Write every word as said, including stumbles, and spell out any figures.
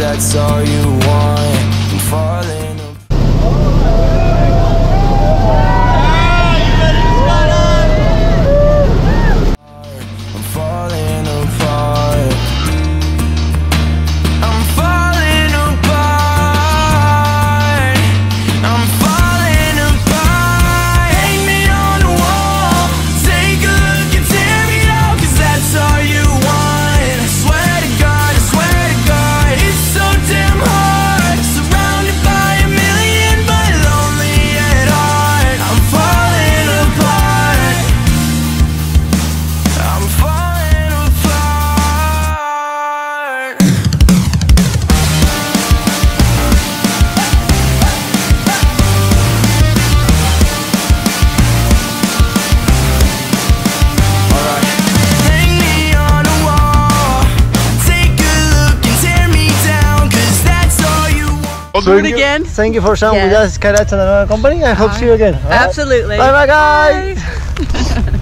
that's all you want. I'm falling apart. I'm falling apart. I'm falling apart. I'm falling apart. Hang me on the wall, take a look and tear me down, 'cause that's all you want. I swear to God, I swear to God, it's so damn hard. Surrounded by a million but lonely at heart. I'm falling apart. I'm falling apart. Hang me on a wall, take a look and tear me down, 'cause that's all you want. I'll do it again. Thank you for sharing with Yes. us. Congrats on the company. I hope to see you again. All right? Absolutely. Bye bye, guys.